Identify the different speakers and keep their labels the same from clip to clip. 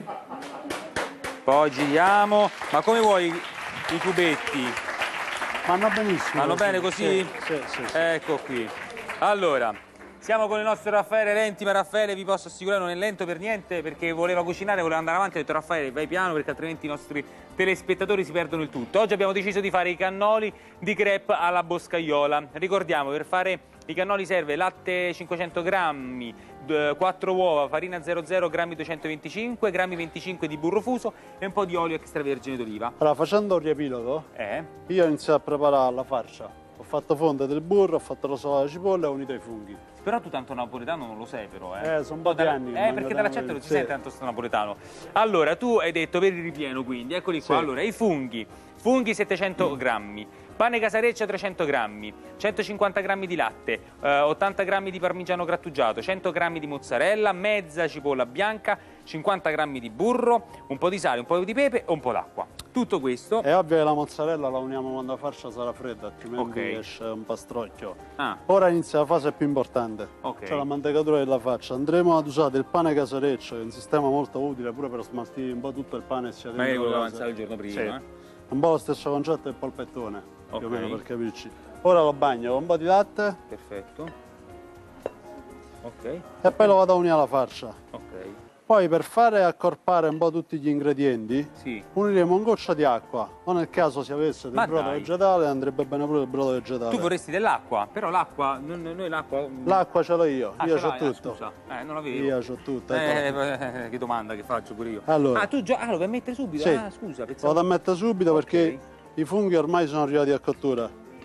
Speaker 1: Poi giriamo. Ma come vuoi i cubetti?
Speaker 2: Vanno benissimo.
Speaker 1: Vanno bene così?
Speaker 2: Sì.
Speaker 1: Ecco qui. Allora, siamo con il nostro Raffaele Lenti, ma Raffaele vi posso assicurare non è lento per niente perché voleva cucinare, voleva andare avanti, ha detto Raffaele vai piano perché altrimenti i nostri telespettatori si perdono il tutto. Oggi abbiamo deciso di fare i cannoli di crepe alla boscaiola. Ricordiamo, per fare i cannoli serve latte 500 grammi, 4 uova, farina 00, grammi 225, grammi 25 di burro fuso e un po' di olio extravergine d'oliva.
Speaker 2: Allora, facendo un riepilogo, io ho iniziato a preparare la farcia. Ho fatto fondere del burro, ho fatto rosolare la cipolla e ho unito i funghi.
Speaker 1: Però tu tanto napoletano non lo sei però,
Speaker 2: sono un po' di anni.
Speaker 1: Perché dall'accento non si sente tanto sto napoletano. Allora, tu hai detto per il ripieno, quindi, eccoli qua. Allora, i funghi 700 grammi, pane casareccia 300 grammi, 150 grammi di latte, 80 grammi di parmigiano grattugiato, 100 grammi di mozzarella, mezza cipolla bianca, 50 grammi di burro, un po' di sale, un po' di pepe e un po' d'acqua. Tutto questo.
Speaker 2: È ovvio che la mozzarella la uniamo quando la farcia sarà fredda, altrimenti esce un pastrocchio.
Speaker 1: Ah.
Speaker 2: Ora inizia la fase più importante, cioè la mantecatura della faccia. Andremo ad usare del pane casareccio, che è un sistema molto utile pure per smaltire un po' tutto il pane e sia
Speaker 1: magari volevo avanzare il giorno prima.
Speaker 2: Sì. Un po' lo stesso concetto del polpettone, più o meno per capirci. Ora lo bagno con un po' di latte.
Speaker 1: Perfetto. Ok.
Speaker 2: E poi lo vado a unire alla farcia.
Speaker 1: Ok.
Speaker 2: Poi per fare accorpare un po' tutti gli ingredienti, uniremo un goccio di acqua. O nel caso si avesse del brodo vegetale, andrebbe bene pure il brodo vegetale.
Speaker 1: Tu vorresti dell'acqua, però l'acqua, noi l'acqua...
Speaker 2: L'acqua ce l'ho io, io c'ho tutto.
Speaker 1: Scusa, non l'avevo.
Speaker 2: Io c'ho tutto.
Speaker 1: Che domanda che faccio pure io.
Speaker 2: Allora,
Speaker 1: tu già lo vuoi mettere subito?
Speaker 2: Sì.
Speaker 1: Scusa,
Speaker 2: lo vado a mettere subito perché i funghi ormai sono arrivati a cottura.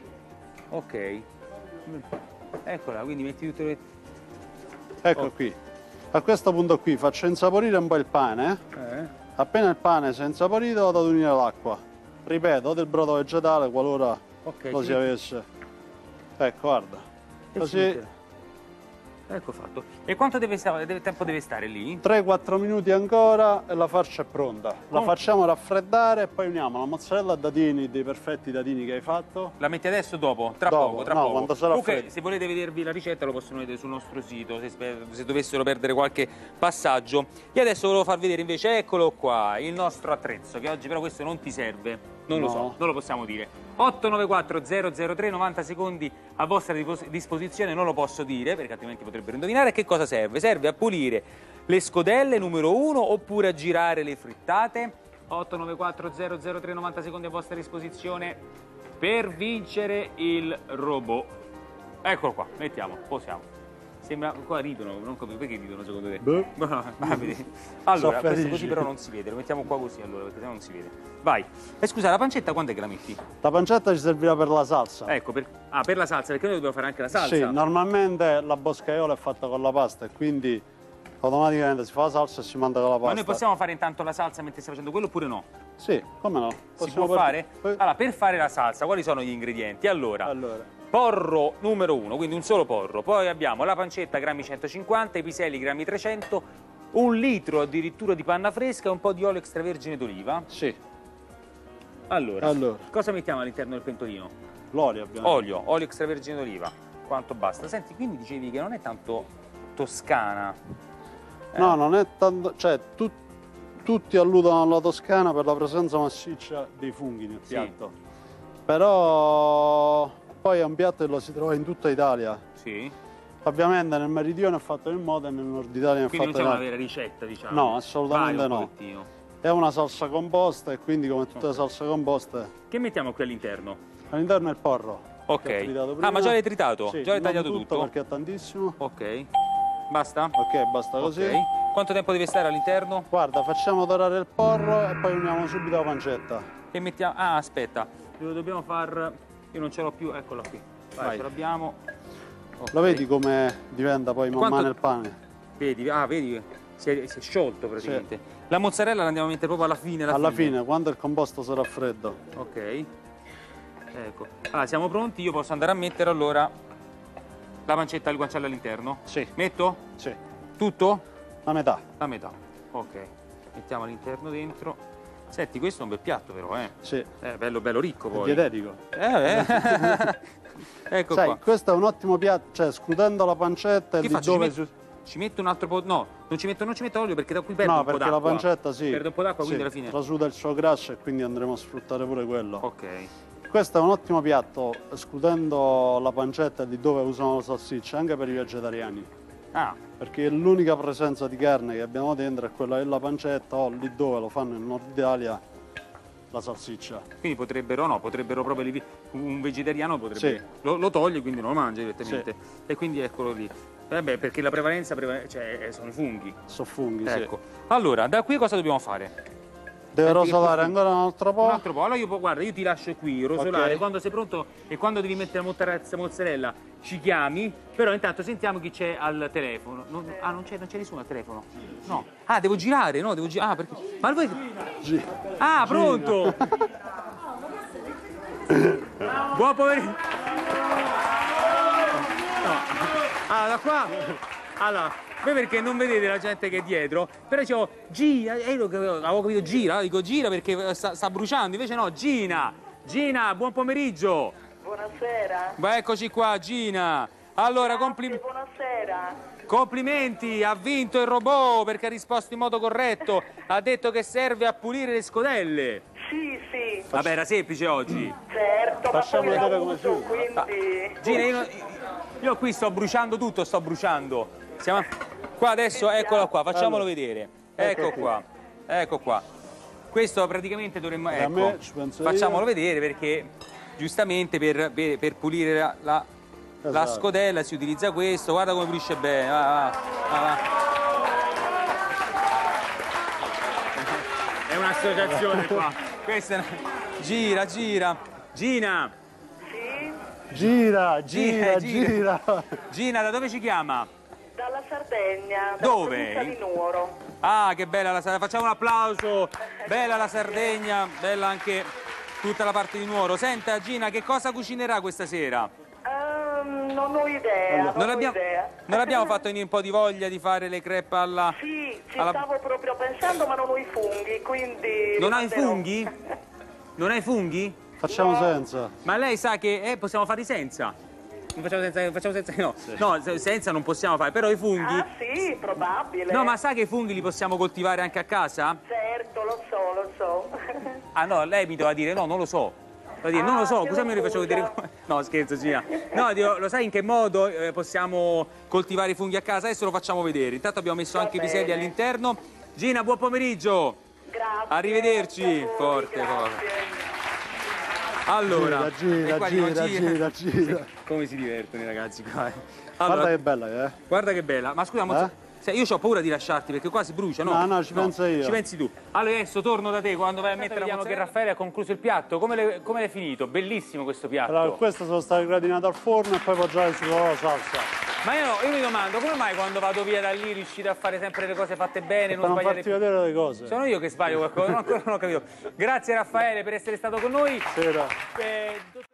Speaker 1: Ok. Eccola, quindi metti tutto le...
Speaker 2: Ecco qui. A questo punto qui faccio insaporire un po' il pane. Appena il pane si è insaporito vado ad unire l'acqua. Ripeto, del brodo vegetale qualora lo si avesse. Ecco, guarda. Così.
Speaker 1: Ecco fatto. E quanto tempo deve stare lì?
Speaker 2: 3-4 minuti ancora e la farcia è pronta. La facciamo raffreddare e poi uniamo la mozzarella a dadini, dei perfetti dadini che hai fatto.
Speaker 1: La metti adesso o dopo? Tra poco.
Speaker 2: Quando sarà fredda.
Speaker 1: Se volete vedervi la ricetta lo possono vedere sul nostro sito, se dovessero perdere qualche passaggio. Io adesso volevo far vedere invece, eccolo qua, il nostro attrezzo, che oggi però questo non ti serve. Non lo so, non lo possiamo dire. 894 003 90 secondi a vostra disposizione, non lo posso dire perché altrimenti potrebbero indovinare. Che cosa serve? Serve a pulire le scodelle numero 1 oppure a girare le frittate. 894 003 90 secondi a vostra disposizione per vincere il robot. Eccolo qua, mettiamo, posiamo. Sembra, qua ridono, non capisco perché ridono secondo te? Allora, questo così però non si vede, lo mettiamo qua così allora, perché sennò non si vede. Vai. E scusa, la pancetta quando è che la metti?
Speaker 2: La pancetta ci servirà per la salsa.
Speaker 1: Ecco, per la salsa, perché noi dobbiamo fare anche la salsa.
Speaker 2: Sì, normalmente la boscaiola è fatta con la pasta e quindi automaticamente si fa la salsa e si manda con la pasta.
Speaker 1: Ma noi possiamo fare intanto la salsa mentre stai facendo quello oppure no?
Speaker 2: Sì, come no?
Speaker 1: Si può fare? Allora, per fare la salsa, quali sono gli ingredienti? Allora, porro numero 1, quindi un solo porro. Poi abbiamo la pancetta, grammi 150, i piselli, grammi 300, 1 litro addirittura di panna fresca e un po' di olio extravergine d'oliva.
Speaker 2: Sì.
Speaker 1: Allora, cosa mettiamo all'interno del pentolino?
Speaker 2: L'olio abbiamo.
Speaker 1: Olio extravergine d'oliva. Quanto basta? Senti, quindi dicevi che non è tanto toscana.
Speaker 2: No, non è tanto... Cioè, tutti alludono alla Toscana per la presenza massiccia dei funghi nel piatto. Però poi è un piatto che lo si trova in tutta Italia.
Speaker 1: Sì.
Speaker 2: Ovviamente nel meridione è fatto in modo e nel nord Italia è fatto in
Speaker 1: Quindi non c'è una vera ricetta, diciamo?
Speaker 2: No, assolutamente no. È una salsa composta e quindi come tutte le salse composte...
Speaker 1: Che mettiamo qui all'interno?
Speaker 2: All'interno è il porro.
Speaker 1: Ok. Ma già l'hai tritato?
Speaker 2: Sì,
Speaker 1: già l'hai tagliato tutto?
Speaker 2: Perché è tantissimo.
Speaker 1: Ok. Basta?
Speaker 2: Ok, basta così.
Speaker 1: Quanto tempo deve stare all'interno?
Speaker 2: Guarda, facciamo dorare il porro e poi uniamo subito la pancetta.
Speaker 1: E mettiamo... Ah, aspetta. Lo dobbiamo far... Io non ce l'ho più, eccola qui. Vai, ce l'abbiamo.
Speaker 2: Lo vedi come diventa poi man mano il pane?
Speaker 1: Vedi, vedi, si è sciolto praticamente. Sì. La mozzarella la andiamo a mettere proprio alla fine?
Speaker 2: Alla fine, quando il composto sarà freddo.
Speaker 1: Ok. Ecco. Allora, siamo pronti, io posso andare a mettere allora la pancetta al guanciale all'interno?
Speaker 2: Sì.
Speaker 1: Metto?
Speaker 2: Sì.
Speaker 1: Tutto?
Speaker 2: La metà.
Speaker 1: La metà. Ok. Mettiamo all'interno dentro. Senti, questo è un bel piatto però, eh?
Speaker 2: Sì.
Speaker 1: Bello ricco poi.
Speaker 2: È dietetico.
Speaker 1: Ecco
Speaker 2: Sai,
Speaker 1: qua.
Speaker 2: questo è un ottimo piatto, cioè scudendo la pancetta e lì dove si...
Speaker 1: ci metto un altro po'... No, non ci metto olio perché da qui perde un po' d'acqua.
Speaker 2: No, perché la pancetta sì.
Speaker 1: Perde un po' d'acqua,
Speaker 2: sì,
Speaker 1: quindi alla fine...
Speaker 2: trasuda il suo grasso e quindi andremo a sfruttare pure quello.
Speaker 1: Ok.
Speaker 2: Questo è un ottimo piatto, escludendo la pancetta di dove usano la salsiccia, anche per i vegetariani.
Speaker 1: Ah.
Speaker 2: Perché l'unica presenza di carne che abbiamo dentro è quella della pancetta o lì dove lo fanno in Nord Italia la salsiccia.
Speaker 1: Quindi potrebbero proprio un vegetariano potrebbe
Speaker 2: Sì.
Speaker 1: lo toglie, quindi non lo mangia direttamente.
Speaker 2: Sì.
Speaker 1: E quindi eccolo lì. Vabbè, perché la prevalenza cioè, sono i funghi.
Speaker 2: Sono funghi,
Speaker 1: Ecco. Allora, da qui cosa dobbiamo fare?
Speaker 2: Deve rosolare ancora un altro po'?
Speaker 1: Un altro po'. Allora guarda, io ti lascio qui rosolare,
Speaker 2: Ok.
Speaker 1: quando sei pronto e quando devi mettere la mozzarella ci chiami, però intanto sentiamo chi c'è al telefono. Non c'è nessuno al telefono? No. Ah, devo girare, no? Devo girare. Ah, perché? Ma voi... Ah, pronto! Buon pomeriggio! No. Allora, da qua... Allora... Voi perché non vedete la gente che è dietro, però dicevo gira, io avevo capito gira, dico gira perché sta bruciando, invece no, Gina, buon pomeriggio.
Speaker 3: Buonasera.
Speaker 1: Beh, eccoci qua, Gina. Allora,
Speaker 3: Buonasera.
Speaker 1: complimenti, ha vinto il robot perché ha risposto in modo corretto, ha detto che serve a pulire le scodelle.
Speaker 3: Sì, sì.
Speaker 1: Vabbè, era semplice oggi.
Speaker 3: Certo,
Speaker 2: Facciamo
Speaker 3: ma poi
Speaker 2: vedere
Speaker 3: la
Speaker 2: come
Speaker 3: uso,
Speaker 2: si usa.
Speaker 3: quindi...
Speaker 1: Gina, io qui sto bruciando tutto, sto bruciando. Qua adesso, eccolo qua, facciamolo vedere. Ecco qua, ecco qua. Questo praticamente dovremmo...
Speaker 2: Da
Speaker 1: Ecco,
Speaker 2: me ci penso
Speaker 1: facciamolo
Speaker 2: io.
Speaker 1: vedere perché giustamente per pulire la
Speaker 2: Esatto.
Speaker 1: scodella si utilizza questo. Guarda come pulisce bene. Va. È un'associazione qua. Questa è gira. Gina!
Speaker 3: Sì,
Speaker 2: Gira.
Speaker 1: Gina, da dove ci chiama?
Speaker 3: dalla Sardegna, dalla
Speaker 1: Dove?
Speaker 3: provincia di Nuoro.
Speaker 1: Ah, che bella la Sardegna, facciamo un applauso, bella la Sardegna, bella anche tutta la parte di Nuoro. Senta Gina, che cosa cucinerà questa sera?
Speaker 3: Non ho idea, non ho idea.
Speaker 1: Non abbiamo fatto venire un po' di voglia di fare le crepe alla...
Speaker 3: Sì, ci stavo proprio pensando, ma non ho i funghi, quindi...
Speaker 1: Non hai
Speaker 3: rimanderò.
Speaker 1: funghi? Non hai funghi?
Speaker 2: Facciamo senza.
Speaker 1: Ma lei sa che possiamo farli senza? Non facciamo senza no. Sì. No, senza non possiamo fare, però i funghi...
Speaker 3: Ah, sì, probabile.
Speaker 1: No, ma sa che i funghi li possiamo coltivare anche a casa?
Speaker 3: Certo, lo so.
Speaker 1: Ah no, lei mi doveva dire no, non lo so. Non lo so, cosa mi rifaccio vedere? No, scherzo, Gina. No, lo sai in che modo possiamo coltivare i funghi a casa? Adesso lo facciamo vedere. Intanto abbiamo messo anche i piselli all'interno. Gina, buon pomeriggio.
Speaker 3: Grazie.
Speaker 1: Arrivederci.
Speaker 3: Grazie a voi,
Speaker 1: Forte. Allora,
Speaker 2: Gira.
Speaker 1: come si divertono i ragazzi qua.
Speaker 2: Allora, guarda che bella che è.
Speaker 1: Guarda che bella. Ma scusa, io ho paura di lasciarti perché qua si brucia, no?
Speaker 2: No, ci penso io.
Speaker 1: Ci pensi tu. Allora adesso torno da te quando vai a mettere. Vediamo che Raffaele ha concluso il piatto. Come l'hai finito? Bellissimo questo piatto.
Speaker 2: Allora, queste sono state gratinate al forno e poi poggiate sulla salsa.
Speaker 1: Ma io mi domando, come mai quando vado via da lì riuscite a fare sempre le cose fatte bene, non
Speaker 2: Per non
Speaker 1: sbagliare
Speaker 2: farti vedere le cose.
Speaker 1: Sono io che sbaglio qualcosa, ancora non ho capito. Grazie Raffaele per essere stato con noi.
Speaker 2: Sera.